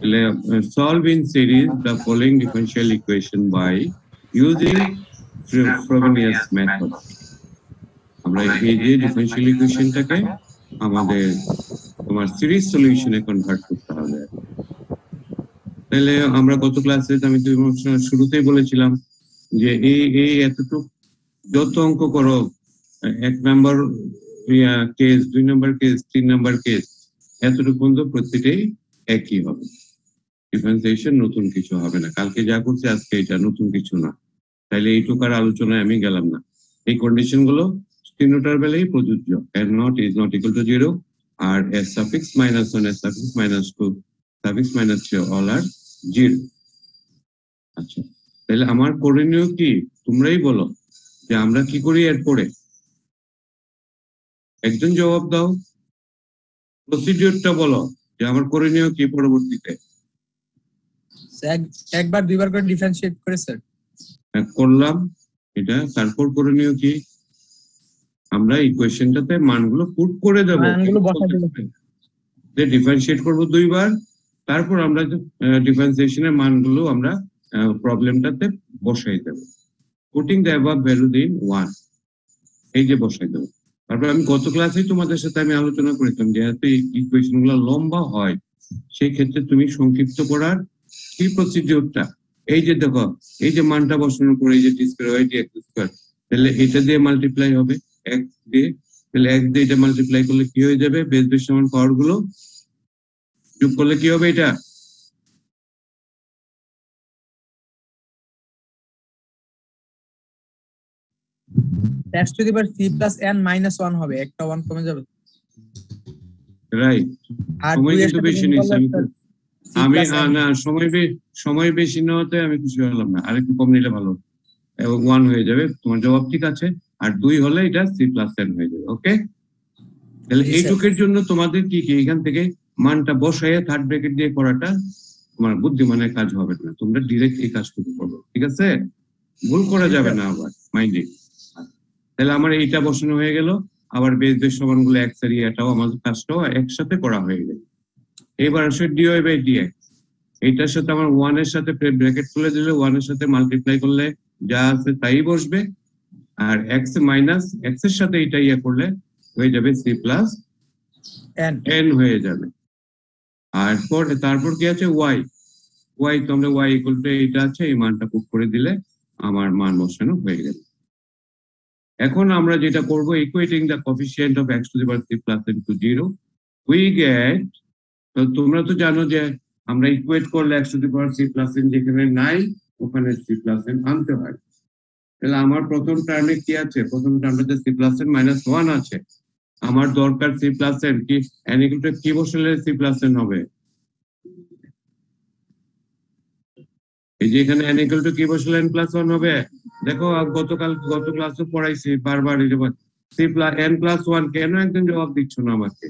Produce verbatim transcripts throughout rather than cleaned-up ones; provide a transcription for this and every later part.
Solve in series the following differential equation by using Frobenius method. আমরা এই যে differential ইকুয়েশনটাকে আমাদের তোমার সিরিজ সলিউশনে কনভার্ট করতে হবে। তাহলে আমরা গত ক্লাসে আমি শুরুতেই বলেছিলাম যে এই এই এতটুকু যত অঙ্ক করো, এক নাম্বার কেস, দুই নাম্বার কেস, তিন নাম্বার কেস, এতটুকু পর্যন্ত প্রত্যেকটাই একই হবে। ডিফারেন্সিয়েশন নতুন কিছু হবে না। কালকে যা করছে আজকে এটা নতুন কিছু না। তাইলে এইটুকার আলোচনায় আমি গেলাম না। এই কন্ডিশন গুলো তিনটার বেলায় প্রযোজ্য। এর naught is not equal to zero, আর s suffix minus one, s suffix minus two, suffix minus three all are zero. আচ্ছা, তাহলে আমার করণীয় কি তোমরাই বলো যে আমরা কি করি এরপরে? একজন জবাব দাও, প্রসিডিউরটা বলো যে আমার করণীয় কি পরবর্তীতে। একবার দুইবার করে ডিফারেন্সিয়েট করে স্যার করলাম এটা, তারপর করণীয় কি? আমরা ইকুয়েশনটাতে মানগুলো পুট করে দেব, মানগুলো বসাতে দেব, যে ডিফারেন্সিয়েট করব দুইবার, তারপর আমরা ডিফারেন্সিয়েশনের মানগুলো আমরা প্রবলেমটাতে বসাই দেব। Putting the above value in one, এই যে বসাই দেব। তারপর আমি গত ক্লাসে তোমাদের সাথে আমি আলোচনা করেছিলাম যেহেতু ইকুয়েশন গুলো লম্বা হয়, সেই ক্ষেত্রে তুমি সংক্ষিপ্ত করার কি প্রসিডিউরটা, এই যে দেখো এই যে মানটা বসানোর পরে এই যে t square y d x square, তাহলে এটা দিয়ে মাল্টিপ্লাই হবে x দিয়ে, তাহলে x দিয়ে এটা মাল্টিপ্লাই করলে কি হয়ে যাবে? বেস বেস সমান পাওয়ার গুলো যোগ করলে কি হবে? এটা x to the power c plus n minus one হবে, একটা ওয়ান কমে যাবে, রাইট। সময় কিন্তু বেশি নিচ্ছে, আমি না সময় সময় বেশি নেওয়াতে আমি খুশি হলাম না, আরেকটু কম নিলে ভালো, ওয়ান হয়ে যাবে। তোমার জবাব ঠিক আছে, আর দুই হলে এটা সি প্লাস এন হয়ে যাবে। ওকে, তাহলে এইটুকের জন্য তোমাদের কি কি এখান থেকে মানটা বসায় থার্ড ব্র্যাকেট দিয়ে করাটা তোমার বুদ্ধিমানের কাজ হবে না, তোমরা ডিরেক্ট এই কাজটুকু করো, ঠিক আছে? ভুল করা যাবে না আবার মাইন্ডে। তাহলে আমার এইটা বসানো হয়ে গেল, আবার বেস বেস সমান গুলো এক্স এর এটাও আমাদের কাজটাও একসাথে করা হয়ে গেল। এবার আসলে ডিওয়াই বাই ডিএক্স, এইটার সাথে আমার ওয়ান এর সাথে ব্র্যাকেট খুলে দিলে ওয়ান এর সাথে মাল্টিপ্লাই করলে যা আছে তাই বসবে, আর এক্স মাইনাস এক্স এর সাথে এটা ইয়া করলে হয়ে যাবে সি প্লাস এন এন হয়ে যাবে। আর পরে তারপর কি আছে? ওয়াই, ওয়াই তো আমরা ওয়াই ইকুয়াল টু এইটা আছে, এই মানটা পুট করে দিলে আমার মান বসানো হয়ে গেল। এখন আমরা যেটা করব, equating the coefficient of x to the power c plus n to zero, we get, তো তোমরা তো জানো যে আমরা ইকুয়েট করলে x to the power c plus n যেখানে নাই ওখানে c প্লাস n আনতে হয়। তাহলে আমার প্রথম টার্মে কি আছে? প্রথম টার্মে c plus n minus one আছে, আমার দরকার c প্লাস n কি n ইকুয়াল টু কি বসালে c প্লাস n হবে? এই যে এখানে n ইকুয়াল টু কি বসালে n প্লাস ওয়ান হবে। দেখো গতকাল গত ক্লাসে পড়াইছি বারবার, এই যে c plus n plus one, কেন একদম জবাব দিচ্ছ না আমাকে?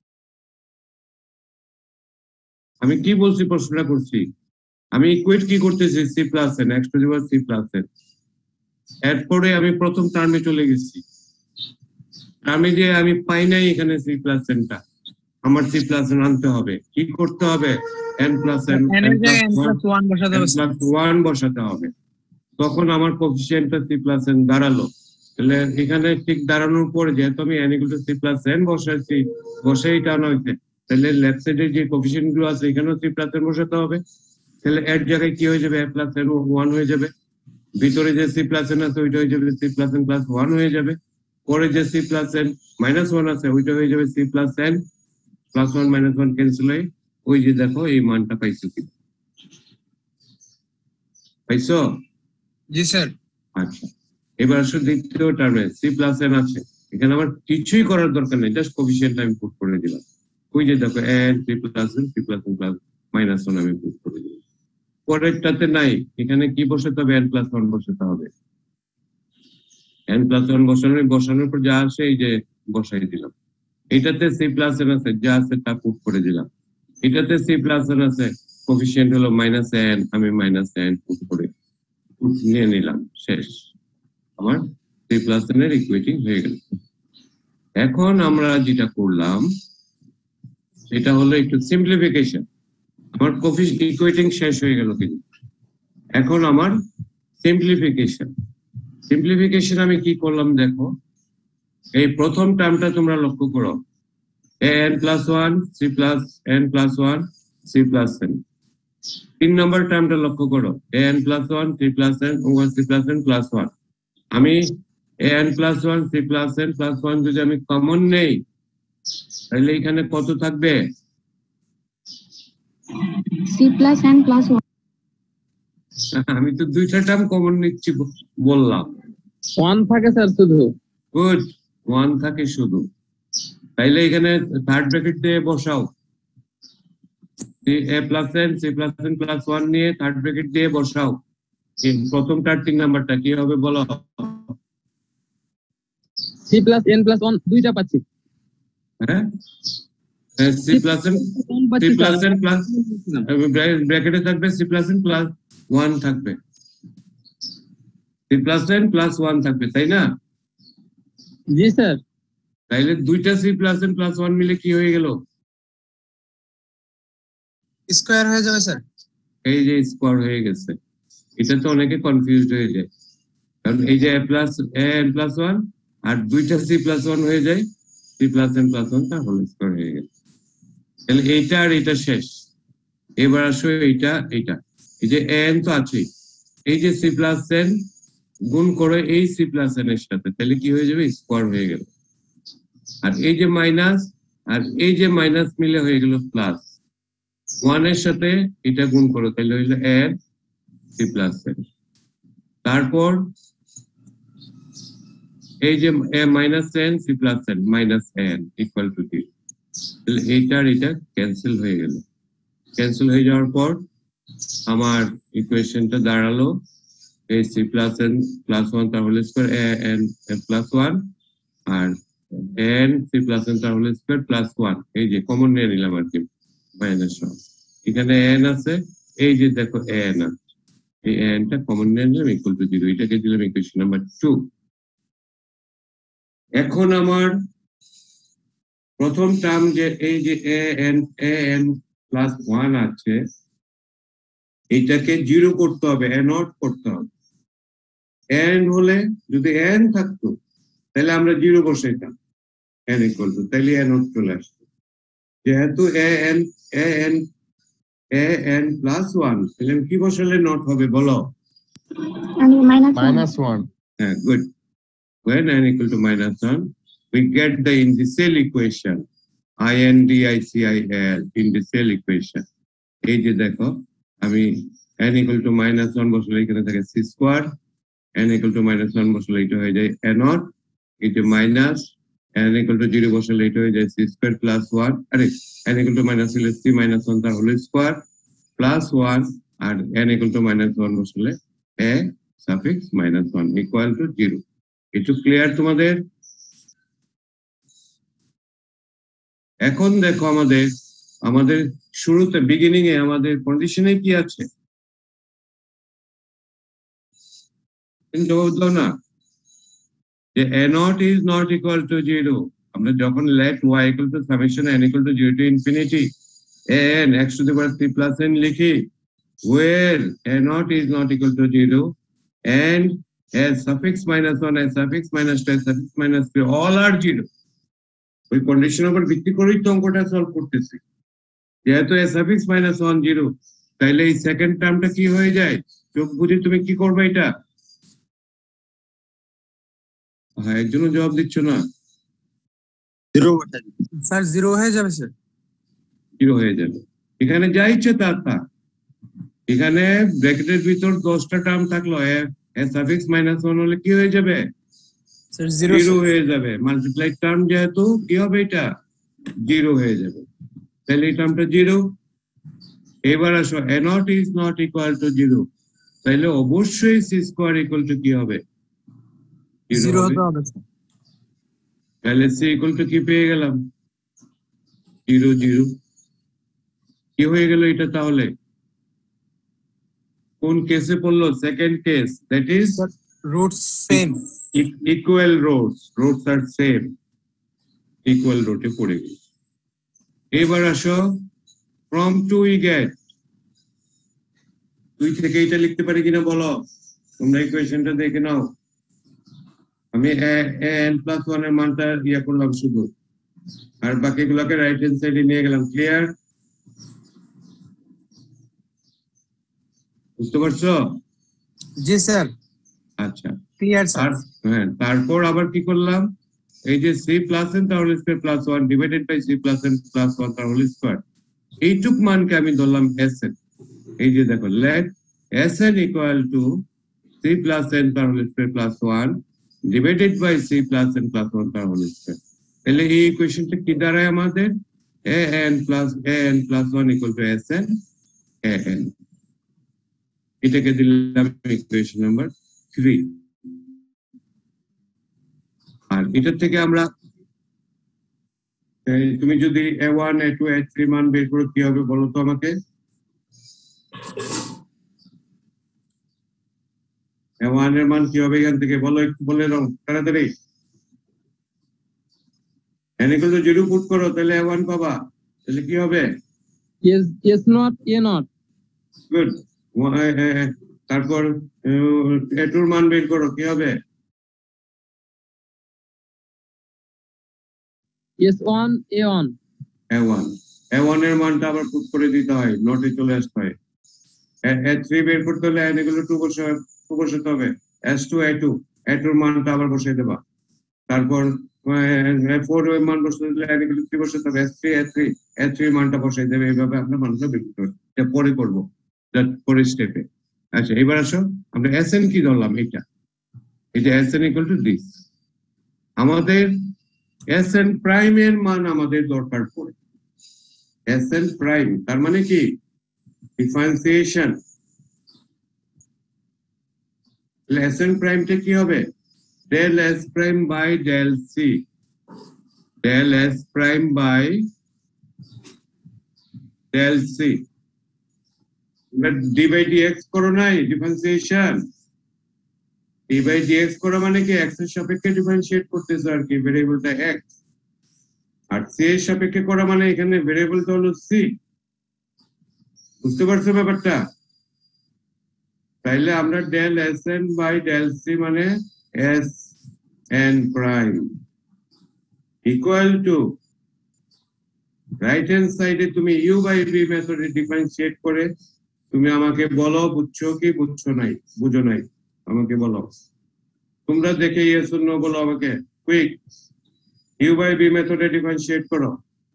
আমি কি বলছি? প্রশ্নটা করছি, আমি ইকুয়েট কি করতেছি? c plus n, x to the power c plus n। এরপরে আমি প্রথম টার্মে চলে গেছি, আমি যে আমি পাই নাই এখানে c প্লাস n টা, আমার c প্লাস n আনতে হবে। কি করতে হবে? n plus n plus one বসাতে হবে, তখন আমার কোএফিসিয়েন্টটা c প্লাস n দাঁড়ালো। তাহলে এখানে ঠিক দাঁড়ানোর পরে যেহেতু আমি n equal to c plus n বসাইছি, বসেই টার্ন হইছে, তাহলে লেফট সাইডে যে কোএফিসিয়েন্ট গুলো আছে এখানেও c প্লাস n বসাতে হবে। তাহলে এর জায়গায় কি হয়ে যাবে? a প্লাস n ওয়ান হয়ে যাবে, ভিতরে যে c প্লাস n আছে ওইটা হয়ে যাবে c plus n plus one হয়ে যাবে, পরে যে c plus n minus one আছে ওইটা হয়ে যাবে c plus n plus one minus one cancel হয়ে, ওই যে দেখো এই মানটা পাইছো কি পাইছো? জি স্যার। আচ্ছা, এবার আসলে দ্বিতীয় টার্মে c প্লাস n আছে, এখানে আমার কিছুই করার দরকার নেই, জাস্ট কোএফিসিয়েন্ট আমি পুট করে দিলাম। ওই যে দেখো n c plus n c plus n plus minus one আমি পুট করে দিলাম। পরেরটাতে নাই, এখানে কি বসাতে হবে? n প্লাস ওয়ান বসাতে হবে। n প্লাস ওয়ান বসানোর বসানোর পর যা আসে এই যে বসাই দিলাম। এটাতে c প্লাস n আছে, যা আছে তা পুট করে দিলাম। এটাতে c প্লাস n আছে, কোএফিসিয়েন্ট হলো মাইনাস n, আমি মাইনাস n পুট করে নিয়ে নিলাম, শেষ। আমার c প্লাস n এর ইকুয়েটিং হয়ে গেল। এখন আমরা যেটা করলাম সেটা হলো একটু সিম্পলিফিকেশন। আমার কোফিশিয়েন্ট ইকুয়েটিং শেষ হয়ে গেল কিন্তু এখন আমার সিম্পলিফিকেশন সিম্পলিফিকেশন আমি কি করলাম দেখো এই প্রথম টার্মটা তোমরা লক্ষ্য করো an plus one c plus n plus one c plus n তিন নম্বর টার্মটা লক্ষ্য করো an plus one c plus n over c plus n plus one আমি an plus one c plus n plus one যদি আমি common নেই তাহলে এখানে কত থাকবে c plus n plus one আমি তো দুইটা টার্ম কমন নিচ্ছি বললাম one থাকে স্যার শুধু গুড one থাকে শুধু তাইলে এখানে থার্ড ব্র্যাকেট দিয়ে বসাও a plus n c plus n plus one নিয়ে থার্ড ব্র্যাকেট দিয়ে বসাও এই প্রথমটার তিন নাম্বারটা কি হবে বলো c plus n plus one দুইটা পাচ্ছি হ্যাঁ c plus n c plus n plus ব্র্যাকেটে থাকবে c plus n plus one থাকবে c plus n plus one থাকবে তাই না জি স্যার তাইলে দুইটা c plus n plus one মিলে কি হয়ে গেল স্কয়ার হয়ে যাবে স্যার এই যে স্কয়ার হয়ে গেছে এটা তো অনেকে কনফিউজড হয়ে যায় কারণ এই যে a plus a n plus one আর দুইটা c plus one হয়ে যায় c plus n plus one টা হোল স্কয়ার হয়ে গেল তাহলে এইটা আর এটা শেষ এবার আসো এইটা এইটা এই যে n তো আছে এই যে c plus n গুণ করে এই c plus n এর সাথে তাহলে কি হয়ে যাবে স্কয়ার হয়ে গেল আর এই যে মাইনাস আর এই যে মাইনাস মিলে হয়ে গেল প্লাস one এর সাথে এটা গুণ করো তাহলে হইলো n c plus n তারপর এই যে minus n c plus n minus n equal to zero তাহলে এইটা আর এটা ক্যান্সেল হয়ে গেল ক্যান্সেল হয়ে যাওয়ার পর আমার ইকুয়েশনটা দাঁড়ালো এই c plus n plus one তার whole square a n plus one আর n c plus n তার হোল স্কয়ার plus one এই যে কমন নিয়ে নিলাম আর কি মাইনাস one এখানে n আছে এই যে দেখো n আছে এই n টা কমন নিয়ে নিলাম ইকুয়াল টু zero এটাকে দিলাম ইকুয়েশন নাম্বার two এখন আমার প্রথম টার্ম যে এই যে a n a n plus one আছে এইটাকে জিরো করতে হবে n আউট করতে হবে n হলে যদি n থাকতো তাহলে আমরা জিরো বসাইতাম n ইকুয়াল টু তাহলে n আউট চলে আসতো যেহেতু a n a n a n plus one তাহলে কি বসালে নট হবে বলো minus one. হ্যাঁ good when n equal to minus one we get the indicial equation indicial indicial equation এই যে দেখো আমি n equal to minus one বসালে এখানে থাকে c square n equal to minus one বসালে এটা হয়ে যায় n naught এই যে minus n equal to zero বসালে এটা হয়ে যায় c square plus one আরে n equal to minus হলে c minus one তার হোল স্কয়ার plus one আর n equal to minus one বসালে a suffix minus one equal to zero একটু ক্লিয়ার তোমাদের এখন দেখো আমাদের আমাদের শুরুতে বিগিনিং এ আমাদের কন্ডিশনে কি আছে জবাব দাও না যে a naught is not equal to zero আমরা যখন let y equal to summation n equal to zero to infinity n x to the power c plus n লিখি where a naught is not equal to zero and a suffix minus one a suffix minus two a suffix minus three all are zero ওই কন্ডিশনের উপর ভিত্তি করেই তো অঙ্কটা solve করতেছি যেহেতু a suffix minus one zero তাহলে এই সেকেন্ড টার্মটা কি হয়ে যায় চোখ বুঝে তুমি কি করবে এটা হ্যাঁ একজন জবাব দিচ্ছ না জিরো স্যার জিরো হয়ে যাবে স্যার জিরো হয়ে যাবে এখানে যা ইচ্ছে তা তা এখানে ব্র্যাকেটের ভিতর দশটা টার্ম থাকলো a suffix minus one হলে কি হয়ে যাবে স্যার জিরো জিরো হয়ে যাবে মাল্টিপ্লাই টার্ম যেহেতু কি হবে এটা জিরো হয়ে যাবে তাহলে এই টার্মটা জিরো এবার আসো a naught is not equal to zero তাহলে অবশ্যই c square equal to কি হবে জিরো হতে হবে তাহলে c equal to কি পেয়ে গেলাম জিরো জিরো কি হয়ে গেল এটা তাহলে কোন কেসে পড়লো second case that is roots same equal rows rows are same equal row এ পড়ে গেল এবার আসো from two we get দুই থেকে এটা লিখতে পারি কিনা বলো, তোমরা ইকুয়েশনটা দেখে নাও। আমি এন প্লাস ওয়ান এর মানটা ইয়ে করলাম শুধু, আর বাকিগুলোকে রাইট হ্যান্ড সাইডে নিয়ে গেলাম। ক্লিয়ার? বুঝতে পারছো? জি স্যার। আচ্ছা, ক্লিয়ার স্যার। হ্যাঁ, তারপর আবার কি করলাম, এই যে সি প্লাস এন তার whole square plus one divided by c plus n plus one তার হোল স্কয়ার, এইটুক মানকে আমি ধরলাম এস এন। এই যে দেখো, let s n equal to c plus n তার whole square plus one divided by c plus n plus one তার হোল স্কয়ার। তাহলে এই ইকুয়েশনটা কি দাঁড়ায় আমাদের, a n plus a n plus one equal to s n a n. এটাকে দিলাম ইকুয়েশন নাম্বার থ্রি। আর এটার থেকে আমরা, তুমি যদি a one a two a three মান বের করো কি হবে বলো তো আমাকে। এ ওয়ান এর মান কি হবে এখান থেকে বলো, একটু বলে দাও তাড়াতাড়ি। N equal to zero put করো, তাহলে এ ওয়ান পাবা। তাহলে কি হবে, s s not a naught. Good. তারপর এ টুর মান বের করো, কি হবে, s one a one. A one. A one এর মানটা আবার পুট করে দিতে হয়, নোটে চলে আসতে হয়। এ থ্রি বের করতে হলে এন ইকুয়াল টু বসে টু বসাতে হবে, s two a two, a টুর মানটা আবার বসিয়ে দেবা। তারপর ফোর এর মান বসাতে হলে এন ইকুয়াল টু থ্রি বসাতে হবে, s three a three, a three মানটা বসাই দেবে। এইভাবে আমরা মানটা বের করতে হবে, এটা পরে করবো পরের স্টেপে। আচ্ছা, এবার আসো আমরা এস এন কি ধরলাম, এটা এটা s n equal to this. আমাদের এস এন প্রাইম এর মান আমাদের দরকার পড়ে। এস এন প্রাইম তার মানে কি, ডিফারেন্সিয়েশন। এস এন প্রাইমটা কি হবে, del s prime by del c, del s prime by del c. D by d x করো নাই, differentiation. D by d x করা মানে কি, এক্স এর সাপেক্ষে ডিফারেন্সিয়েট করতেছে আর কি, ভেরিয়েবলটা এক্স। আর সি এর সাপেক্ষে করা মানে এখানে ভেরিয়েবলটা হলো সি। বুঝতে পারছো ব্যাপারটা? তাইলে আমরা del s n by del c মানে s n prime equal to, right hand সাইডে তুমি ইউ বাই বি মেথডে ডিফারেন্সিয়েট করে তুমি আমাকে বলো বুঝছো কি বুঝছো নাই, বুঝো নাই, আমাকে বলো। তোমরা দেখে ইয়েস অর নো বলো আমাকে, কুইক। ইউ বাই বি মেথডে ডিফারেন্সিয়েট করো।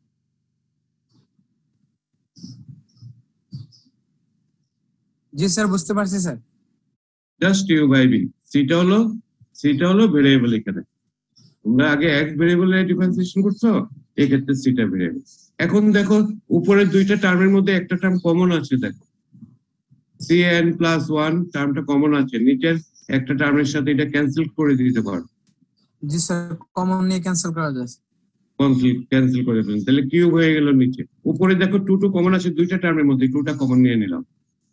জি স্যার, বুঝতে পারছি sir. Just u by b, সিটা হলো সিটা হলো ভেরিয়েবল। এখানে তোমরা আগে এক্স ভেরিয়েবলে ডিফারেন্সিয়েশন করছো, এই ক্ষেত্রে সিটা ভেরিয়েবল। এখন দেখো উপরের দুইটা টার্মের মধ্যে একটা টার্ম কমন আছে, দেখো সি এন প্লাস ওয়ান টার্মটা কমন আছে, নিচের একটা টার্মের সাথে এটা ক্যান্সেল করে দিতে পারো। জি স্যার, কমন নিয়ে ক্যান্সেল করা যায়। ক্যান্সেল করে ফেলেন, তাহলে কিউব হয়ে গেল নিচে। উপরে দেখো টু টু কমন আছে দুইটা টার্মের মধ্যে, টুটা কমন নিয়ে নিলাম।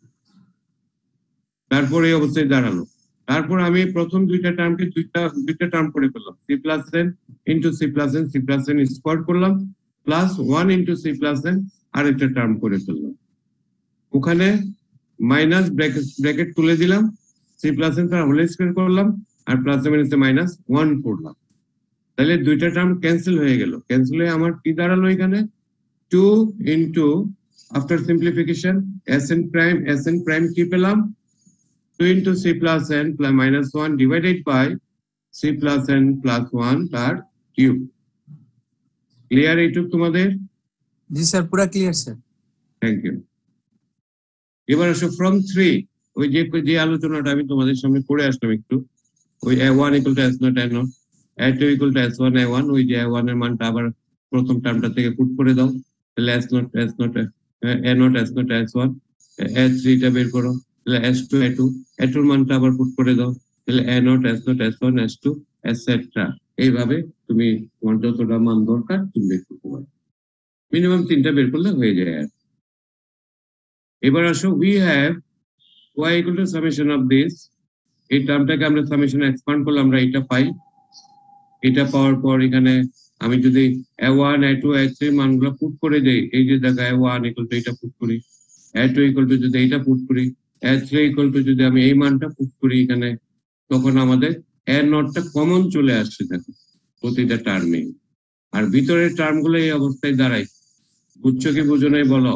তারপরে এই অবস্থায় দাঁড়ালো। তারপর আমি প্রথম দুইটা টার্মকে দুইটা দুইটা টার্ম করে ফেললাম, c plus n into c plus n, c plus n square করলাম, plus one into c plus n আরেকটা টার্ম করে ফেললাম। ওখানে মাইনাস ব্র্যাকেট ব্র্যাকেট তুলে দিলাম, সি প্লাস এন তার হোল স্কয়ার করলাম, আর প্লাস মাইনাসে মাইনাস ওয়ান করলাম। তাহলে দুইটা টার্ম ক্যান্সেল হয়ে গেল। ক্যান্সেল হয়ে আমার কি দাঁড়ালো এখানে, two into after simplification s n prime, s n prime কি পেলাম, two into c plus n plus minus one divided by c plus n plus one তার কিউব। ক্লিয়ার এইটুক তোমাদের? জি স্যার, পুরো ক্লিয়ার স্যার। Thank you. এবার আসো from three, ওই যে যে আলোচনাটা আমি তোমাদের সামনে করে আসলাম একটু, ওই a one equal to s not a nought, a two equal to s one a one, ওই যে এ ওয়ান এর মানটা আবার প্রথম টার্মটা থেকে পুট করে দাও, তাহলে s nought s not a nought s nought s one, a থ্রিটা বের করো, তাহলে s two a two, a টুর মানটা আবার পুট করে দাও, তাহলে a nought s nought s one s two etcetera. এইভাবে তুমি তোমার যতটা মান দরকার তুমি বের করতে পারো, মিনিমাম তিনটা বের করলে হয়ে যায়। আর এবার আসো, we have y equal to summation of this, এই টার্মটাকে আমরা সামেশন এক্সপান্ড করলে আমরা এটা পাই। এটা পাওয়ার পর এখানে আমি যদি a one a two a three মানগুলো পুট করে দেই, এই যে দেখো এ ওয়ান ইকুয়াল টু এটা পুট করি, এ টু ইকুয়াল টু যদি এটা পুট করি, এস থ্রি ইকুয়াল টু যদি আমি এই মানটা পুট করি এখানে, তখন আমাদের এর নটটা কমন চলে আসছে দেখো প্রতিটা টার্মে, আর ভিতরের টার্ম গুলো এই অবস্থায় দাঁড়ায়। বুঝছো কি বুঝো নাই বলো?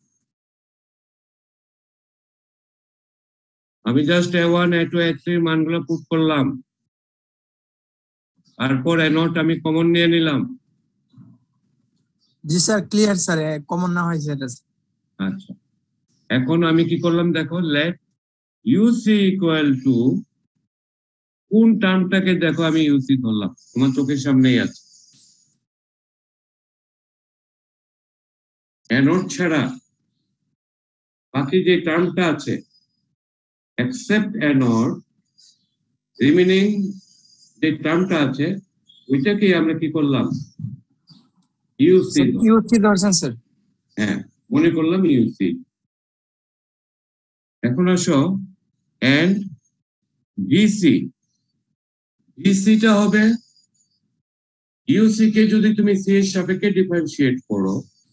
আমি just a one a two a three মানগুলো পুট করলাম, তারপর এ নট আমি কমন নিয়ে নিলাম। জি স্যার, ক্লিয়ার স্যার, কমন না হয়েছে এটা। আচ্ছা, এখন আমি কি করলাম দেখো, লেট ইউসি ইকুয়াল টু, কোন টার্মটাকে দেখো আমি ইউসি ধরলাম, তোমার চোখের সামনেই আছে। এ নট ছাড়া বাকি যে টার্মটা আছে, except a not, remaining যে টার্মটা আছে ওইটাকে আমরা কি করলাম, ইউসি। ইউসি ধরছেন স্যার? হ্যাঁ, মনে করলাম ইউসি। এখন আসো এন্ড ভিসি, ভিসিটা হবে ইউসি কে যদি তুমি সি এর সাপেক্ষে ডিফারেন্সিয়েট করো,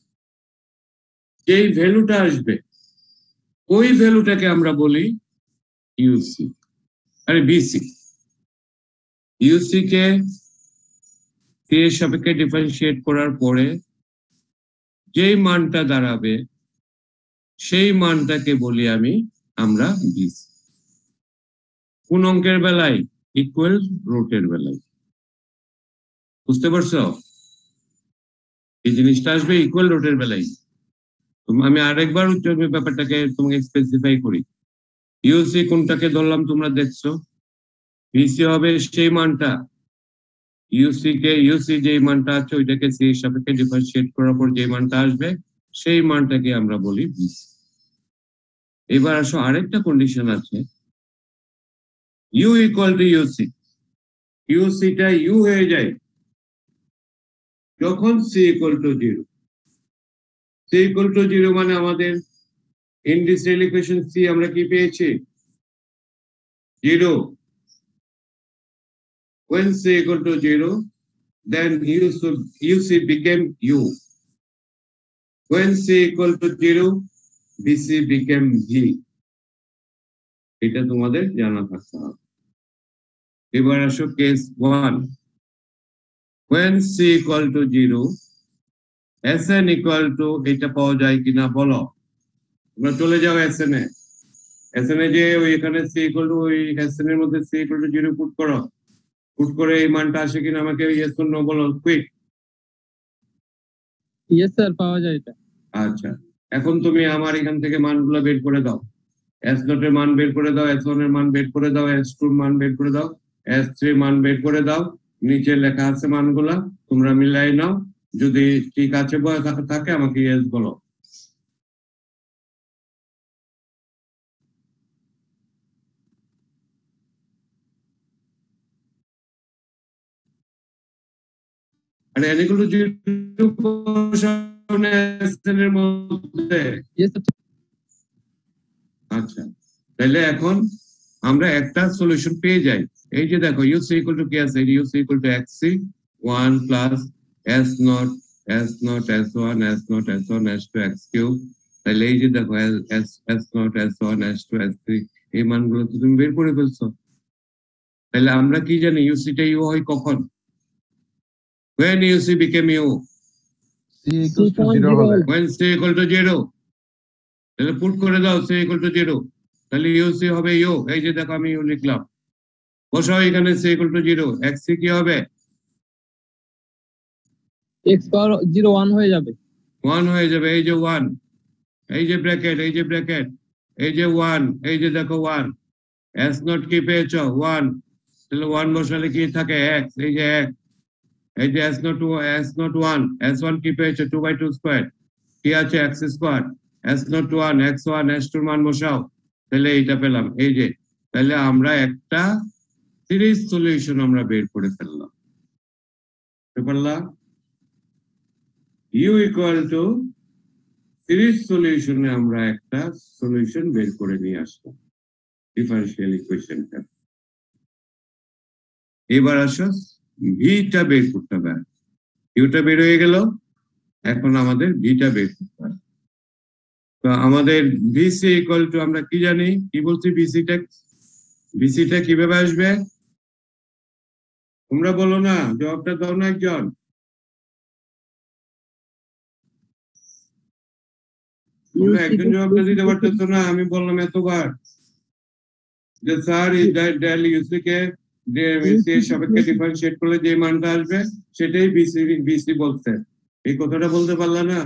যেই ভ্যালুটা আসবে ওই ভ্যালুটাকে আমরা বলি ইউসি, আরে বিসি। ইউসি কে সি এর সাপেক্ষে ডিফারেন্সিয়েট করার পরে যেই মানটা দাঁড়াবে সেই মানটাকে বলি আমি আমরা বিসি। কোন অঙ্কের বেলায়? ইকুয়াল রুটের বেলায়। বুঝতে পারছো? এই জিনিসটা আসবে ইকুয়াল রুটের বেলায়। আমি আরেকবার ব্যাপারটাকে তোমাকে স্পেসিফাই করি। ইউসি কোনটাকে ধরলাম তোমরা দেখছো, ভিসি হবে সেই মানটা, ইউসি কে ইউসি যে মানটা আছে ওইটাকে সি এর সাপেক্ষে ডিফারেন্সিয়েট করার পর যে মানটা আসবে সেই মানটাকে আমরা বলি ভিসি। এবার আসো আরেকটা কন্ডিশন আছে, ইউ ইকুয়াল টু ইউসি, ইউসিটা ইউ হয়ে যায় যখন c equal to zero. C equal to zero মানে আমাদের ইন্ডিসিয়াল ইকুয়েশন সি আমরা কি পেয়েছি, zero. when c equal to zero, then u should uc became u. When c equal to zero, bc became v. এটা তোমাদের জানা থাকতে হবে। এবার আসো case one, when c equal to zero, sn equal to, এটা পাওয়া যায় কিনা বলো। তোমরা চলে যাও sn এ, sn এ যে ওই এখানে c equal to, ওই sn এর মধ্যে c equal to zero put করো, পুট করে এই মানটা আসে কিনা আমাকে ইয়েস অর নো বলো কুইক। ইয়েস স্যার, পাওয়া যায় এটা। আচ্ছা, এখন তুমি আমার এখান থেকে মানগুলো বের করে দাও। এস নট এর মান বের করে দাও, এস ওয়ান এর মান বের করে দাও, এস টু এর মান বের করে দাও, এস থ্রি এর মান বের করে দাও। নিচে লেখা আছে মানগুলা, তোমরা মিলাই নাও। যদি ঠিক আছে থাকে আমাকে ইয়েস বলো। আরে এগুলো যে এর মধ্যে, ইয়েস স্যার। আচ্ছা, তাহলে এখন আমরা একটা সলিউশন পেয়ে যাই। এই যে দেখো ইউ সি ইকুয়াল টু কি আছে, u c equal to x c one plus s nought s nought s one s nought s one s two x cube. তাহলে এই যে দেখো s s nought s one s two s three, এই মানগুলো তো তুমি বের করে ফেলছো। তাহলে আমরা কি জানি ইউসিটা ইউ হয় কখন, when U C became U, c equals to zero হবে। when c equal to zero, তাহলে পুট করে দাও c equal to zero, তাহলে ইউc হবে ইউ। এই যে দেখো আমি ইউ লিখলাম, বসাও এখানে c equal to zero, xc কি হবে, x পাওয়ার জিরো ওয়ান হয়ে যাবে, ওয়ান হয়ে যাবে। এই যে ওয়ান, এই যে ব্র্যাকেট, এই যে ব্র্যাকেট, এই যে ওয়ান, এই যে দেখো ওয়ান, এস নট কি পেয়েছো ওয়ান, তাহলে ওয়ান বসালে কি থাকে x, এই যে এক, এই যে s nought s nought one, s one কি পেয়েছো টু বাই টু স্কোয়ার, কি আছে x square, s nought one x one s two মান বসাও, তাহলে এইটা পেলাম। এই যে তাহলে আমরা একটা সিরিজ সলিউশন আমরা বের করে ফেললাম। পারলাম ইউ ইকুয়াল টু সিরিজ সলিউশনে আমরা একটা সলিউশন বের করে নিয়ে আসলাম ডিফারেনশিয়াল ইকুয়েশনটা। এবার আসো ভিটা বের করতে হবে। ইউটা বের হয়ে গেল, এখন আমাদের ভিটা বের করতে হবে। তো আমাদের ভিসি ইকুয়াল টু আমরা কি জানি, কি বলছি, ভিসিটা ভিসিটা কিভাবে আসবে তোমরা বলো না, জবাবটা দাও না একজন। তোমরা একজন জবাবটা দিতে পারতেছো না, আমি বললাম এতবার যে স্যার এই ডেল ইউসি কে ভিসি এর সাপেক্ষে ডিফারেন্সিয়েট করলে যে মানটা আসবে সেটাই ভিসি ভিসি বলতে, এই কথাটা বলতে পারলা না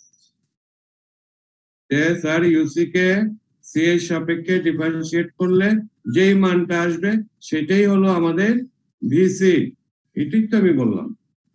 যে স্যার ইউসি কে সি এর সাপেক্ষে ডিফারেন্সিয়েট করলে যেই মানটা আসবে সেটাই হলো আমাদের ভিসি, এটাই তো আমি বললাম।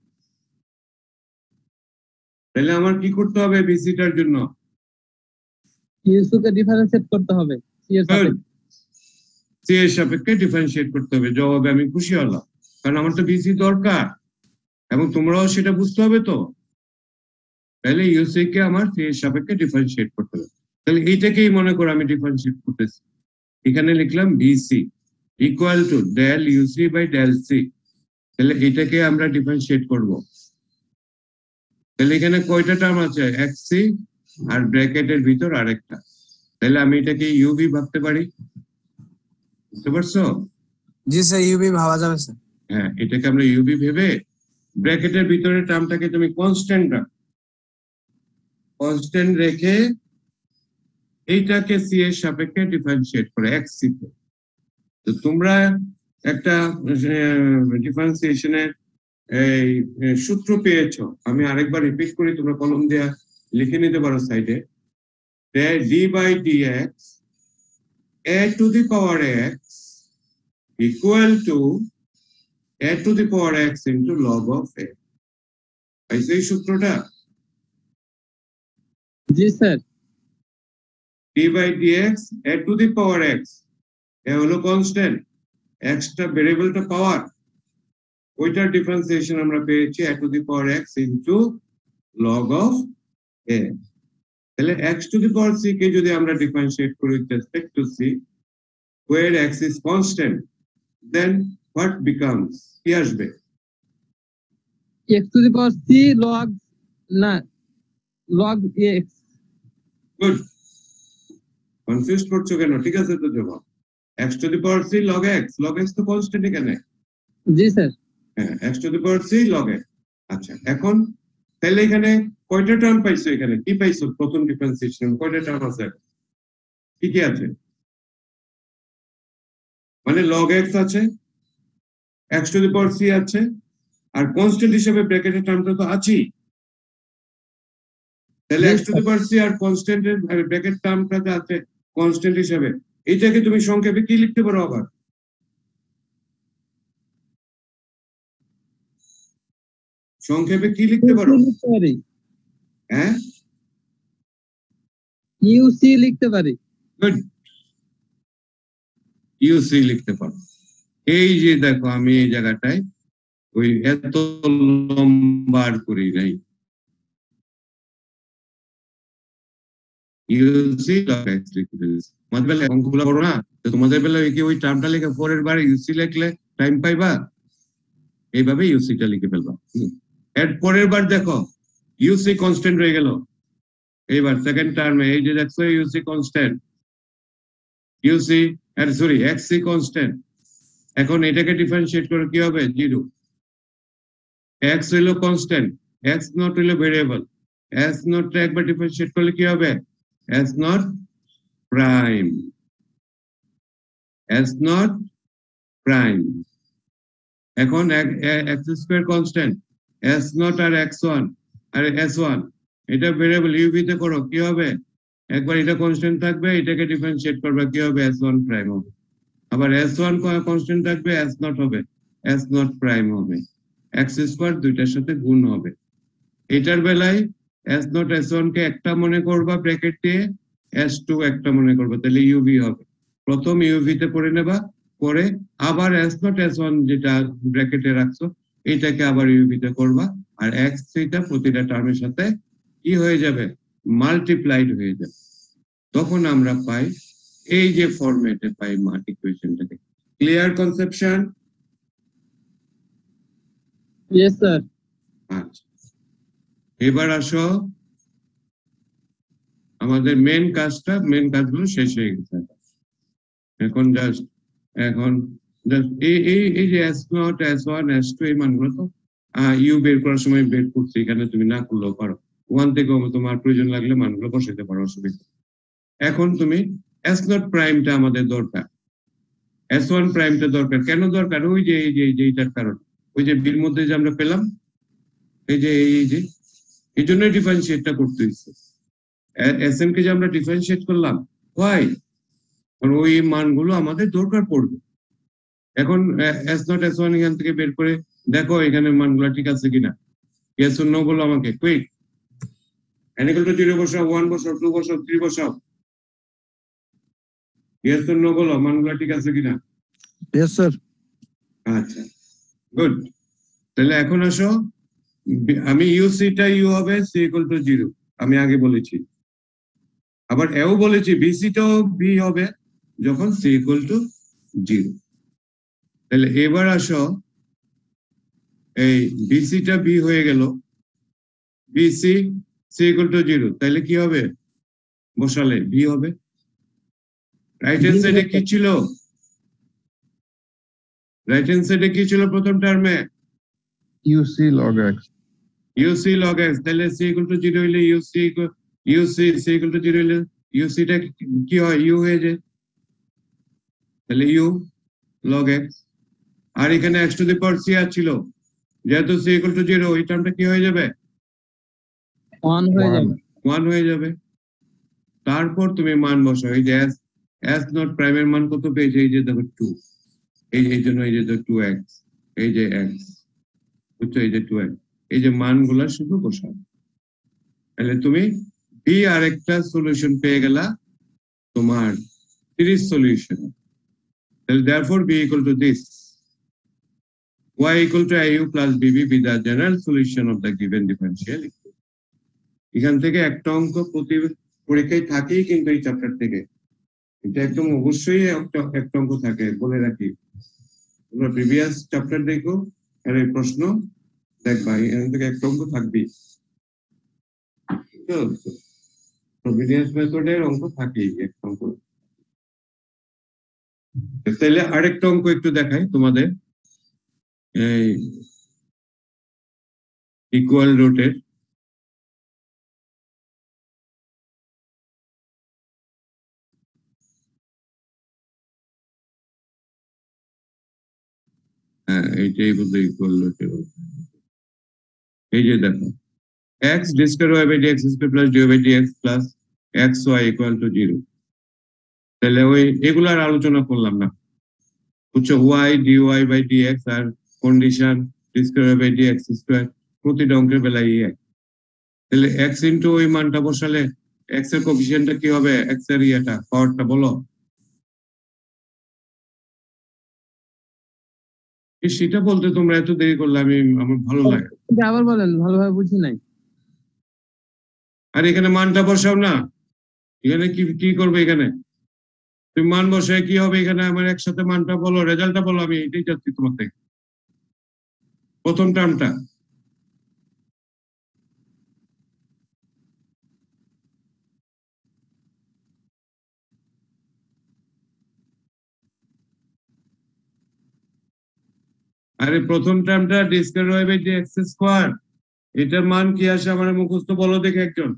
তাহলে আমার কি করতে হবে ভিসিটার জন্য? ইউসি কে ডিফারেন্সিয়েট করতে হবে সি এর সাথে, সি এর সাপেক্ষে ডিফারেন্সিয়েট করতে হবে। জবাবে আমি খুশি হলাম, কারণ আমার তো ভিসি দরকার এবং তোমরাও সেটা বুঝতে হবে। তো তাহলে ইউসি কে আমার সি এর সাপেক্ষে ডিফারেন্সিয়েট করতে হবে। তাহলে এইটাকেই মনে করো আমি ডিফারেন্সিয়েট করতেছি। এখানে লিখলাম v c equal to del u c by del c. তাহলে এটাকে আমরা ডিফারেন্সিয়েট করব। তাহলে এখানে কয়টা টার্ম আছে? এক্সসি আর ব্র্যাকেটের ভিতর আরেকটা। তাহলে আমি এটাকে ইউবি ভাবতে পারি, বুঝতে পারছো? জি স্যার, ইউবি ভাবা যাবে স্যার। হ্যাঁ, এটাকে আমরা ইউবি ভেবে ব্র্যাকেটের ভিতরে টার্মটাকে তুমি কনস্ট্যান্ট রাখো, কনস্ট্যান্ট রেখে এইটাকে সি এর সাপেক্ষে ডিফারেন্সিয়েট করে এক্সসি তে। তো তোমরা একটা ডিফারেন্সিয়েশনের এই সূত্র পেয়েছো, আমি আরেকবার রিপিট করি, তোমরা কলম দিয়ে লিখে নিতে পারো সাইডে। D by d x a to the power x equal to a to the power x into log of a. পাইছো এই সূত্রটা? জি sir. D by d x a to the power x, a হলো কনস্ট্যান্ট, এক্সটা ভেরিয়েবলটা পাওয়ার, ওইটার differentiation আমরা পেয়েছি a to the power x into log of a. তাহলে x to the power c কে যদি আমরা ডিফারেন্সিয়েট করি with respect to c where x is constant, then what becomes? কি আসবে? x to the power c log না log x। Good, confuse করছো কেন? ঠিক আছে তো জবাব, x to the power c log x, log x তো কনস্ট্যান্ট এখানে। জি স্যার। হ্যাঁ, x to the power c log x। আচ্ছা, এখন তাহলে এখানে কয়টা টার্ম পাইছো? এখানে কি পাইছো? প্রথম ডিফারেন্সিয়েশন কয়টা টার্ম আছে? কি কি আছে? মানে log x আছে, x to the power c আছে, আর কনস্ট্যান্ট হিসেবে ব্র্যাকেটের টার্মটা তো আছেই। তাহলে x to the power c আর কনস্ট্যান্টের ব্র্যাকেট টার্মটা আছে কনস্ট্যান্ট হিসেবে, এটাকে তুমি সংক্ষেপে কি লিখতে পারো? আবার সংক্ষেপে কি লিখতে পারো? হ্যাঁ, ইউসি লিখতে পারি। গুড, ইউসি লিখতে পারো। এই যে দেখো আমি এই জায়গাটায় ওই এত লম্বার করি নাই, ইউসি লগ এক্স লিখতে দিয়েছি। তোমাদের বেলায় অঙ্কগুলো করো না, তো তোমাদের বেলায় কি ওই টার্মটা লিখে পরের বার ইউসি লিখলে টাইম পাইবা? এইভাবে ইউসিটা লিখে ফেলবা। এর পরের বার দেখো ইউসি কনস্ট্যান্ট রয়ে গেল, এইবার সেকেন্ড টার্মে এই যে দেখছো ইউসি কনস্ট্যান্ট, ইউসি আর সরি এক্সসি কনস্ট্যান্ট। এখন এটাকে ডিফারেন্সিয়েট করে কি হবে? জিরো। এক্স হইলো কনস্ট্যান্ট, এক্স নট হইলো ভেরিয়েবল, এক্স নট একবার ডিফারেন্সিয়েট করলে কি হবে? X nought prime, x nought prime. এখন x square constant, s nought আর এক্স ওয়ান আর এস ওয়ান, এটা ভেরিয়েবল, ইউভি তে করো কি হবে? একবার এটা কনস্ট্যান্ট থাকবে, এটাকে ডিফারেন্সিয়েট করবে কি হবে? এস ওয়ান প্রাইম হবে। আবার এস ওয়ান কনস্ট্যান্ট থাকবে, এস নট হবে, এস নট প্রাইম হবে। এক্স স্কয়ার দুইটার সাথে গুণ হবে। এটার বেলায় এস নট এস ওয়ান কে একটা মনে করবা ব্র্যাকেট দিয়ে, এস টু একটা মনে করবা, তাহলে ইউভি হবে। প্রথম ইউভি তে করে নেবা, করে আবার এস নট এস ওয়ান যেটা ব্র্যাকেটে রাখছো এটাকে আবার ইউভি তে করবা, আর এক্স থ্রিটা প্রতিটা টার্মের সাথে কি হয়ে যাবে? মাল্টিপ্লাইড হয়ে যাবে। তখন আমরা পাই এই যে ফরম্যাটে পাই ইকুয়েশনটাকে। Clear conception? Yes sir. আচ্ছা, এবার আসো আমাদের মেন কাজটা মেন কাজগুলো শেষ হয়ে গেছে। এখন জাস্ট এখন জাস্ট এই এই এই যে s nought s one s two এই মানগুলো তো ইউ বের করার সময় বের করছি, এখানে তুমি না করলেও পারো, ওয়ান থেকে তোমার প্রয়োজন লাগলে মানগুলো বসাইতে পারো, অসুবিধা। এখন তুমি এস নট প্রাইমটা আমাদের দরকার, এস ওয়ান প্রাইমটা দরকার। কেন দরকার? ওই যে এই যে এইটার কারণ, ওই যে বির মধ্যে যে আমরা পেলাম, এই যে এই যে এই জন্য ডিফারেন্সিয়েটটা করতে হচ্ছে। এস এম কে যে আমরা ডিফারেন্সিয়েট করলাম, ওয়াই? কারণ ওই মানগুলো আমাদের দরকার পড়বে। এখন এস নট এস ওয়ান এখান থেকে বের করে দেখো এখানে মানগুলো ঠিক আছে কিনা, ইয়েস অর নো বলো আমাকে, quick. n equal to zero বসাও, ওয়ান বসাও, টু বসাও, থ্রি বসাও, ইয়েস অর নো বলো মানগুলো ঠিক আছে কিনা। Yes sir. আচ্ছা, গুড। তাহলে এখন আসো, আমি ইউসিটা ইউ হবে সি ইকুয়াল টু জিরো, আমি আগে বলেছি। আবার এও বলেছি বিসিটাও বি হবে যখন সি ইকুয়াল টু জিরো। তাহলে এবার আসো, এই বিসিটা বি হয়ে গেল, b c c equal to zero, তাহলে কি হবে? বসালে বি হবে। রাইট হ্যান্ড সাইডে কি ছিল? রাইট হ্যান্ড সাইডে কি ছিল প্রথম টার্মে? U c log x. U c log x, তাহলে সি ইকুয়াল টু জিরো হইলে u c u c c equal to zero হইলে ইউসিটা কি হয়? ইউ হয়ে যায়, তাহলে ইউ লগ এক্স। আর এখানে x to the power c আর ছিল, যেহেতু সি ইকুয়াল টু জিরো, এই টার্মটা কি হয়ে যাবে? ওয়ান হয়ে যাবে। ওয়ান হয়ে যাবে। তারপর তুমি মান বসাও, এই যে এস এস নট প্রাইমের মান কত পেয়েছে? এই যে দেখো টু, এই এই জন্য এই যে টু এক্স, এই যে এক্স, বুঝছো, এই যে টু এক্স, এই যে মানগুলা শুধু বসাও। তাহলে তুমি বি আর একটা সলিউশন পেয়ে গেলা তোমার সিরিজ সলিউশন। তাহলে therefore b equal to this, y equal to iu plus bb be the general solution of the given differential equation. এখান থেকে একটা অঙ্ক প্রতি পরীক্ষায় থাকেই, কিন্তু এই চ্যাপ্টার থেকে এটা একদম অবশ্যই একটা একটা অঙ্ক থাকে, বলে রাখি। তোমরা প্রিভিয়াস চ্যাপ্টার দেখো, আর এই প্রশ্ন দেখবা, এখান থেকে একটা অঙ্ক থাকবেই। প্রভিডেন্স মেথডের অঙ্ক থাকেই একটা অঙ্ক। তাহলে আরেকটা অঙ্ক একটু দেখাই তোমাদের, এই ইকুয়াল রুটের। হ্যাঁ, এইটাই বলতে ইকুয়াল রুটের। এই যে দেখো, x d square y by dx square plus dy by dx plus xy equal to জিরো। তাহলে ওই এগুলার আলোচনা করলাম না, বুঝছো, y dy by dx আর condition d square y by dx square প্রতিটা অঙ্কের বেলায় এক। তাহলে x ইনটু ওই মানটা বসালে x এর কোএফিসিয়েন্টটা কি হবে? x এর ইয়েটা পাওয়ারটা বলো। সেটা বলতে তোমরা এত দেরি করলে আমি আমার ভালো লাগে। আবার বলেন, ভালোভাবে বুঝি নাই। আর এখানে মানটা বসাও না, এখানে কি কি করবে? এখানে তুমি মান বসায় কি হবে? এখানে আমার একসাথে মানটা বলো, রেজাল্টটা বলো, আমি এটাই চাচ্ছি তোমার থেকে। প্রথম টার্মটা আরে প্রথম টার্মটা d square y by d x square, এটার মান কি আসে আমার মুখস্থ বলো দেখে একজন।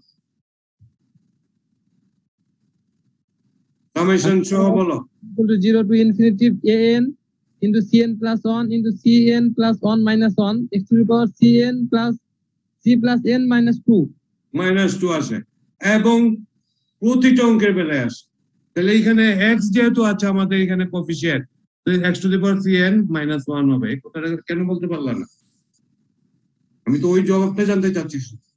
সামেশন সহ বলো। equal to zero to infinity an into cn plus one into cn plus one minus one x to the power cn plus c plus n minus two minus two আসে এবং প্রতিটা অঙ্কের বেলায় আসে। তাহলে এখানে x যেহেতু আছে আমাদের এখানে coefficient, x to the power cn minus one হবে। এই কথাটা কেন বলতে পারলাম না? আমি তো ওই জবাবটা জানতে চাচ্ছি।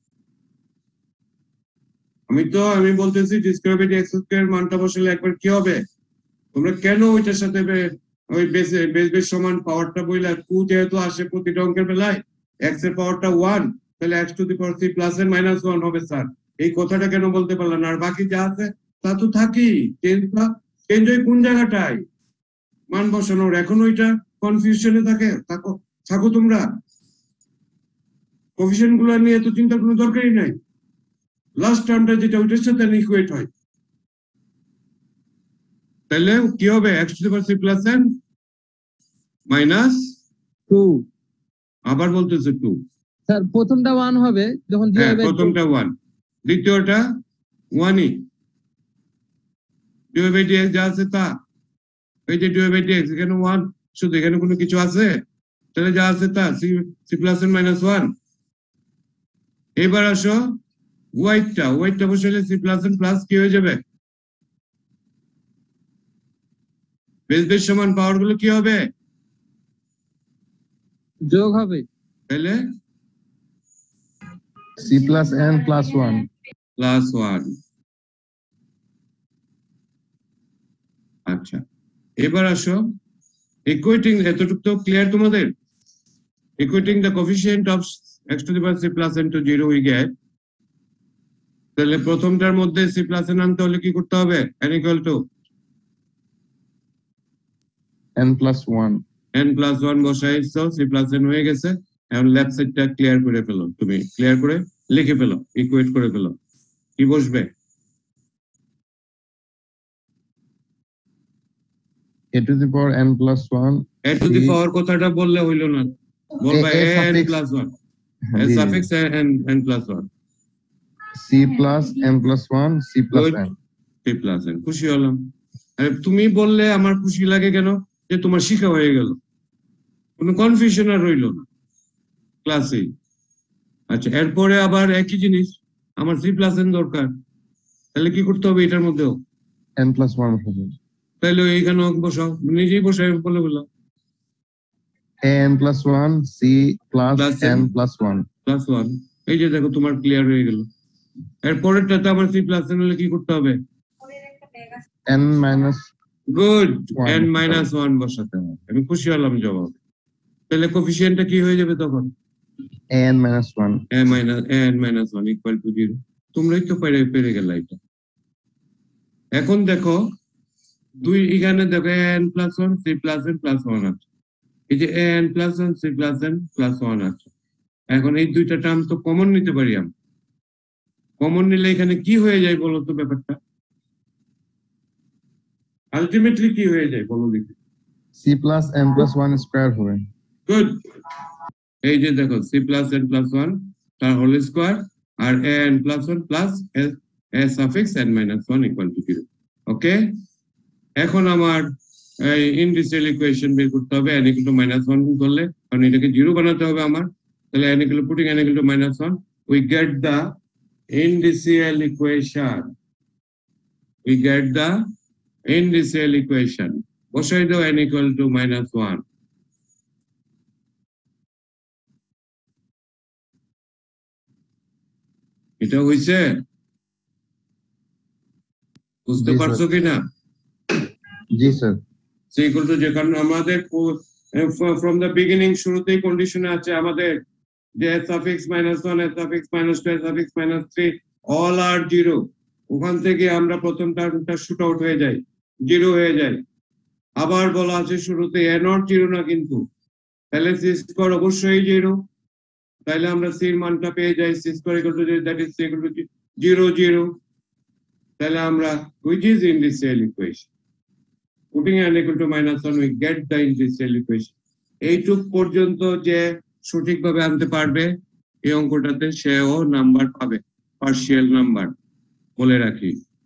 আমি তো আমি বলতেছি d square by d x square মানটা বসালে একবার কি হবে? তোমরা কেন ওইটার সাথে ওই বেস বেস বেস সমান পাওয়ারটা বইলা, টু যেহেতু আসে প্রতিটা অঙ্কের বেলায়, x এর পাওয়ারটা ওয়ান, তাহলে x to the power c plus এর মাইনাস ওয়ান হবে স্যার। এই কথাটা কেন বলতে পারলাম না? আর বাকি যা আছে তা তো থাকি, চেঞ্জটা চেঞ্জ হয় কোন জায়গাটায়? মান বসানোর। এখন ওইটা কনফিউশনে থাকে, থাকো থাকো তোমরা, কোএফিসিয়েন্ট গুলো নিয়ে তো চিন্তার কোনো দরকারই নাই। লাস্ট টার্মটা যেটা ওইটার সাথে ইকুয়েট হয়, তাহলে কি হবে x to the power c plus n minus two. আবার বলতেছে টু। স্যার প্রথমটা ওয়ান হবে যখন dy হ্যাঁ বাই প্রথমটা ওয়ান, দ্বিতীয়টা ওয়ানই, dy বাই dx যা আছে তা, এই যে dy বাই dx এখানে ওয়ান শুধু, এখানে কোনো কিছু আছে, তাহলে যা আছে তা c c plus n minus one. এবার আসো ওয়াইটটা, ওয়াইটটা বসালে c প্লাস n প্লাস কি হয়ে যাবে, বেস বেস সমান পাওয়ার গুলো কি হবে, যোগ হবে। তাহলে C plus n plus one. Plus one. আচ্ছা এবার আসো ইকুয়েটিং, এতটুকু তো ক্লিয়ার তোমাদের? Equating the coefficient of x to the power c plus n to zero we get, তাহলে প্রথমটার মধ্যে c প্লাস n আনতে হলে কি করতে হবে, n equal to N plus one. n plus one বসাইছো, c প্লাস n হয়ে গেছে। এখন লেফট সাইডটা ক্লিয়ার করে ফেলো, তুমি ক্লিয়ার করে লিখে ফেলো, ইকুয়েট করে ফেলো। কি বসবে, A to the power n plus one. a to the power কথাটা বললে হইলো না, বলবা A- A n suffix- plus one, a জি, suffix n n plus one, C plus n plus one, C plus Good. n. c plus n। খুশি হলাম। আরে তুমি বললে আমার খুশি লাগে কেন, যে তোমার শিখা হয়ে গেল, কোনো কনফিউশন আর রইলো না ক্লাসে। আচ্ছা এরপরে আবার একই জিনিস, আমার c প্লাস n দরকার, তাহলে কি করতে হবে এটার মধ্যেও, N plus one হবে। তাহলে এইখানে বসাও, নিজেই বসাই বলে বললাম A n plus one, C plus Plus n n. plus one. Plus one. এই যে দেখো তোমার ক্লিয়ার হয়ে গেল। এরপরেরটাতে আমার c প্লাস n হলে কি করতে হবে, N minus good, One. n minus one বসাতে হবে। আমি খুশি হলাম জবাব। তাহলে কোফিসিয়েন্টটা কি হয়ে যাবে তখন, A n minus one. a minus n minus one equal to zero. তোমরাই তো পেরে পেরে গেলে এটা। এখন দেখো দুই, এখানে দেখো n plus one, c plus n plus one আছে, এই যে n plus one, c plus n plus one আছে। এখন এই দুইটা টার্ম তো কমন নিতে পারি আমরা, কমন নিলে এখানে কি হয়ে যায় বলো তো ব্যাপারটা, আলটিমেটলি কি হয়ে যায় বলো দেখি। C plus n plus one square হবে। গুড, এই যে দেখো c plus n plus one তার হোল স্কয়ার আর n plus one plus s suffix n minus one equal to zero. Okay, এখন আমার এই ইন্ডিসিয়াল ইকুয়েশন বের করতে হবে, n equal to minus one করলে, কারণ এটাকে জিরো বানাতে হবে আমার, তাহলে n equal to putting n equal to minus one, we get the indicial equation, we get the indicial equation. বসাই দাও n equal to minus one. এটা হইছে, বুঝতে জি, স্যার। পারছো কিনা? জি স্যার। সে ইকুয়াল টু, যে কারণে আমাদের ফ্রম দ্য বিগিনিং শুরুতেই কন্ডিশনে আছে আমাদের যে s suffix minus one, s suffix minus two, s suffix minus three all are zero, ওখান থেকে আমরা প্রথম টার্মটা শুট আউট হয়ে যাই, জিরো হয়ে যায়। আবার বলা আছে শুরুতে a নট জিরো না কিন্তু, তাহলে c স্কয়ার অবশ্যই জিরো, তাহলে আমরা c এর মানটা পেয়ে যাই, c square equal to that is c equal to zero zero, তাহলে আমরা which is indicial equation, putting n equal to minus one we get the indicial equation। এইটুক পর্যন্ত যে সঠিকভাবে আনতে পারবে এই অঙ্কটাতে সেও নাম্বার পাবে, পার্শিয়াল নাম্বার বলে রাখি।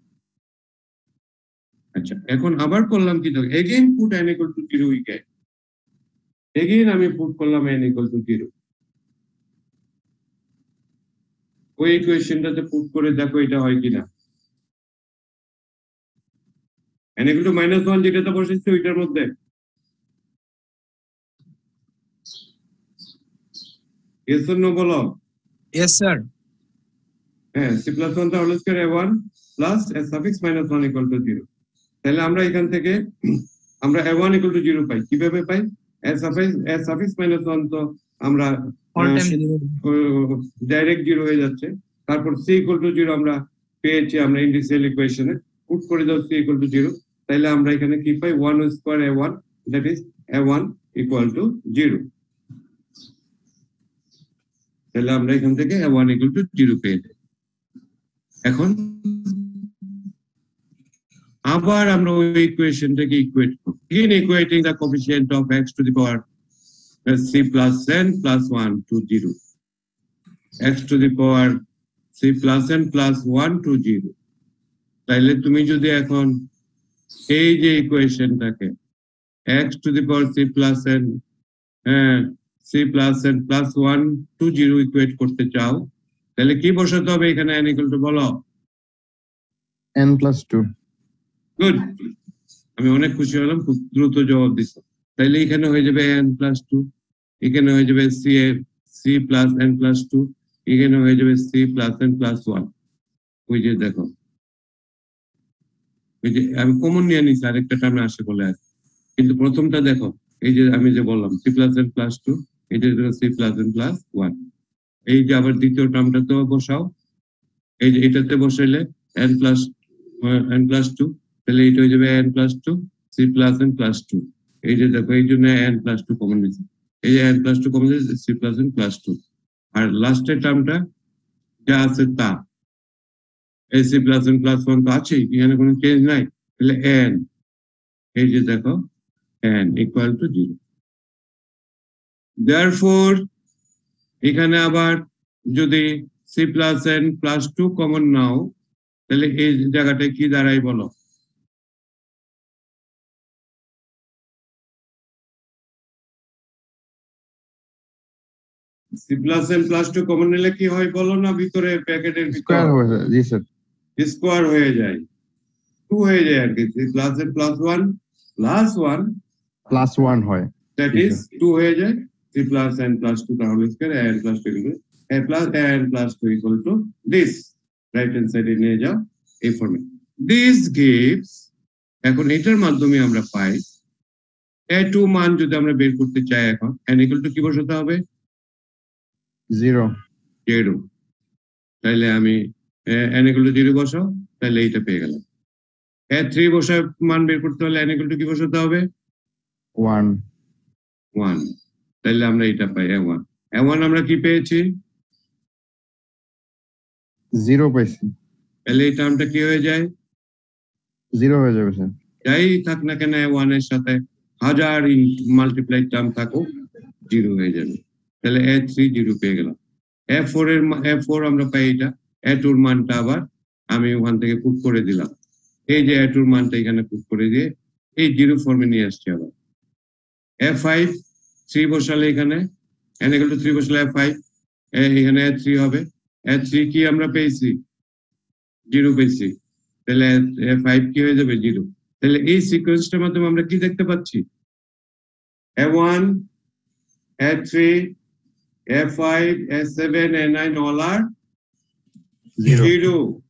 আচ্ছা এখন আবার করলাম কি, দেখো again put n equal to zero we get, again আমি পুট করলাম n equal to zero, ওই ইকুয়েশনটাতে পুট করে দেখো এটা হয় কিনা। n equal to minus one যেটাতে বসেছে ওইটার মধ্যে yes or no বলো। Yes, sir. হ্যাঁ, c plus one টা whole square a one plus s suffix minus one equal to zero, তাহলে আমরা এখান থেকে আমরা a one equal to zero পাই। কিভাবে পাই, s suffix s suffix minus one তো আমরা All time zero. Direct zero হয়ে যাচ্ছে, তারপর c equal to zero আমরা পেয়েছি আমরা ইন্ডিসিয়াল ইকুয়েশনে, পুট করে দাও c equal to zero, তাহলে আমরা এখানে কি পাই, one square a one that is a one equal to zero, তাহলে আমরা এখান থেকে a one equal to zero পেয়ে যাই। এখন আবার আমরা ওই ইকুয়েশনটাকে ইকুয়েট করি in equating the coefficient of x to the power c plus n plus one to zero x to the power c plus n plus one to zero তাইলে তুমি যদি এখন এই যে ইকুয়েশনটাকে x to the power c plus n c plus n plus one to zero equate করতে চাও তাহলে কি বসাতে হবে এখানে n equal to বলো n plus two. গুড আমি অনেক খুশি হলাম খুব দ্রুত জবাব দিছো তাহলে এখানে হয়ে যাবে n plus two এখানে হয়ে যাবে c c plus n plus two এখানে হয়ে যাবে c plus n plus one ওই যে দেখো ওই যে আমি কমন নিয়ে নিছি আরেকটা টার্মে আসে বলে আছে কিন্তু প্রথমটা দেখো এই যে আমি যে বললাম c plus n plus two এই যে c plus n plus one এই যে আবার দ্বিতীয় টার্মটাতে বসাও এই যে এটাতে বসাইলে n plus n plus two তাহলে এটা হয়ে যাবে n plus two c plus n plus two এই যে দেখো এই জন্য n plus two কমন নিয়েছি এই যে n plus two কমন নিয়েছি c plus n plus two আর লাস্টের টার্মটা যা আছে তা এই c plus n plus one তো আছে এখানে কোনো চেঞ্জ নাই তাহলে n এই যে দেখো n equal to zero therefore এখানে আবার যদি c plus n plus two common নাও তাহলে এই জায়গাটায় কি দাঁড়ায় বলো c plus n plus two common নিলে কি হয় বলো না ভিতরে প্যাকেটের ভিতরে Square হয়ে যায় জি স্যার স্কয়ার হয়ে যায় two হয়ে যায় আর কি c plus n plus one plus one plus one হয় that is two হয়ে যায় c plus n plus two তাহলে square n plus two equal a plus n plus two equal to this right hand side এ নিয়ে যাও এই ফর্মে this gives এখন এটার মাধ্যমে আমরা পাই a two মান যদি আমরা বের করতে চাই এখন n equal to কি বসাতে হবে zero zero তাহলে আমি n equal to zero বসাও তাহলে এইটা পেয়ে গেলাম a three বসায় মান বের করতে হলে n equal to কি বসাতে হবে one one তাহলে আমরা এটা পাই a one a one আমরা কি পেয়েছি zero পাইছি তাহলে এই টার্মটা কি হয়ে যায় zero হয়ে যাবে স্যার যাই থাক না কেন a one এর সাথে হাজার মাল্টিপ্লাই টার্ম থাকুক zero হয়ে যাবে তাহলে a three zero পেয়ে গেলাম a four এর a four আমরা পাই এটা a two এর মানটা আবার আমি ওখান থেকে পুট করে দিলাম এই যে a two এর মানটা এখানে পুট করে দিয়ে এই জিরো ফর্মে নিয়ে আসছি আবার a five three বসালে এখানে n equal to three বসালে a five এখানে a three হবে a three কি আমরা পেয়েছি zero পেয়েছি তাহলে a five কি হয়ে যাবে zero তাহলে এই সিকোয়েন্সটার মাধ্যমে আমরা কি দেখতে পাচ্ছি a one a three a five a seven a nine all are zero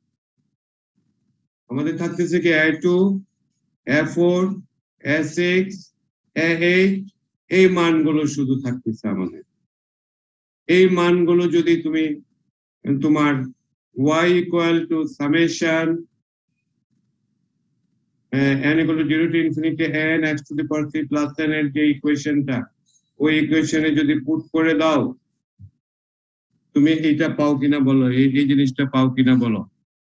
আমাদের থাকতেছে কি a two a four a six a eight এই মানগুলো শুধু থাকতেছে আমাদের এই মানগুলো যদি তুমি তোমার y equal to summation n equal to zero to infinity n x to the power three plus n এর যে ইকুয়েশনটা ওই ইকুয়েশনে যদি পুট করে দাও তুমি এটা পাও কিনা বলো এই এই জিনিসটা পাও কিনা বলো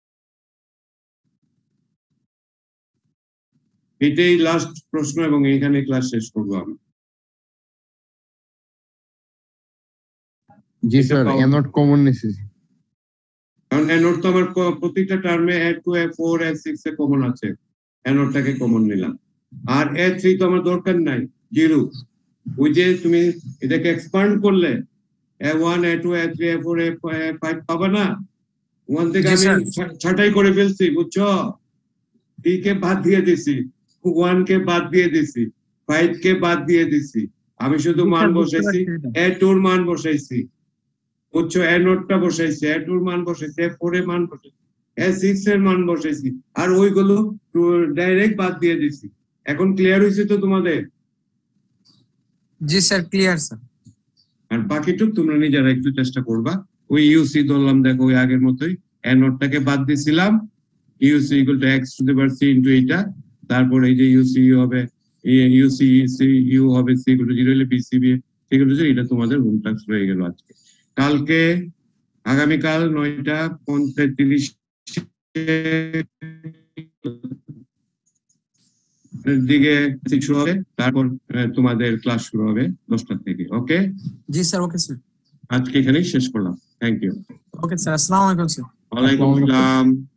এটাই লাস্ট প্রশ্ন এবং এখানে ক্লাস শেষ করব আমি জি স্যার এ নট কমন নিছি কারণ এ নোট তো আমার প্রত্যেকটা টার্মে a two a four a six a common আছে এ নোটটাকে কমন নিলাম আর a three তো আমার দরকার নাই জিরো ওই যে তুমি এটাকে এক্সপ্যান্ড করলে a one a two a three a four a five পাবে না ওখান থেকে আমি ছাঁটাই করে ফেলছি বুঝছো t কে বাদ দিয়ে দিছি one কে বাদ দিয়ে দিছি five কে বাদ দিয়ে দিছি আমি শুধু মান বসাইছি a two এর মান বসাইছি বুঝছো a নোটটা বসাইছি a two এর মান বসাইছি a four এর মান বসাইছি a six এর মান বসাইছি আর ওইগুলো ডাইরেক্ট বাদ দিয়ে দিছি এখন ক্লিয়ার হইছে তো তোমাদের জি স্যার ক্লিয়ার স্যার আর বাকিটুকু তোমরা নিজেরা একটু চেষ্টা করবা ওই ইউসি ধরলাম দেখো ওই আগের মতোই a নোটটাকে বাদ দিছিলাম u c equal to x to the power c into এটা তারপর এই যে ইউসি হবে ইউসি সি ইউ হবে c ইকুয়াল টু zero হলে বিসিবি ইকুয়াল টু zero এটা তোমাদের হোম টাস্ক রয়ে গেল আজকে কালকে আগামী কাল নয়টা পঁয়ত্রিশ দিকে শুরু হবে, তারপর আহ, তোমাদের ক্লাস শুরু হবে দশটা থেকে। ওকে, জি স্যার, ওকে স্যার, আজকে এখানেই শেষ করলাম। Thank you. ওকে স্যার, আসসালামু আলাইকুম স্যার। ওয়ালাইকুম আসসালাম।